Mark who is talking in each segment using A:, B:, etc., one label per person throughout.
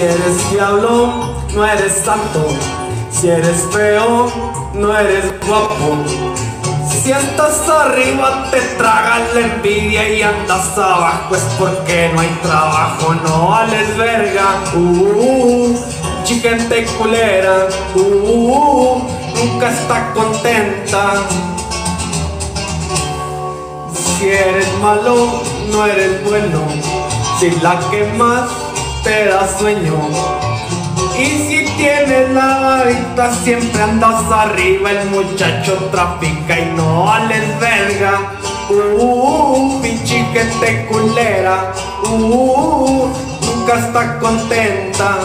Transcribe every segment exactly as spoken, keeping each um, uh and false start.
A: eres diablo, no eres santo. Si eres feo, no eres guapo. Si estás arriba te traga la envidia y andas abajo es porque no hay trabajo, no vales verga. Uh, chiquente culera, uh, nunca está contenta. Si eres malo, no eres bueno. Si la quemas, te da sueño. Y si tienes la varita, siempre andas arriba. El muchacho trafica y no vales verga. Uh, pinche gente culera. Uh, nunca está contenta.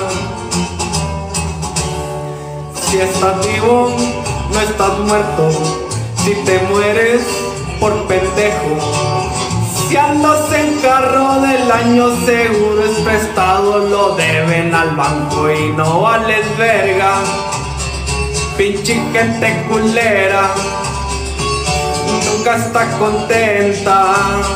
A: Si estás vivo, no estás muerto. Si te mueres, por pendejo. Si andas en carro del año, seguro es prestado, lo deben al banco y no vales verga. Pinche gente culera, nunca está contenta.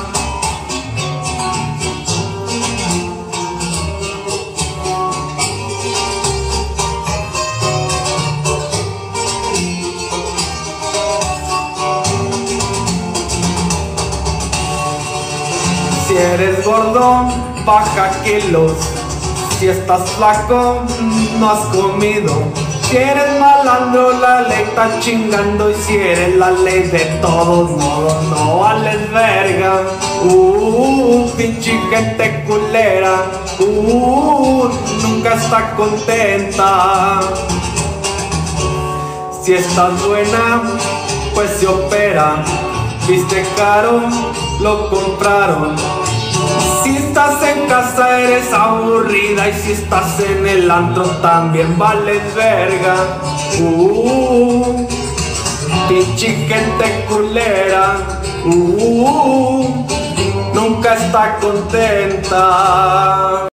A: Si eres gordo, baja kilos. Si estás flaco, no has comido. Si eres malandro, la ley está chingando. Y si eres la ley, de todos modos no vales verga. Uh, pinche gente culera. Uh, nunca está contenta. Si estás buena, pues se opera. Viste caro, lo compraron. Si estás en casa eres aburrida. Y si estás en el antro también vales verga. Uh, pinche gente culera. Uh, nunca está contenta.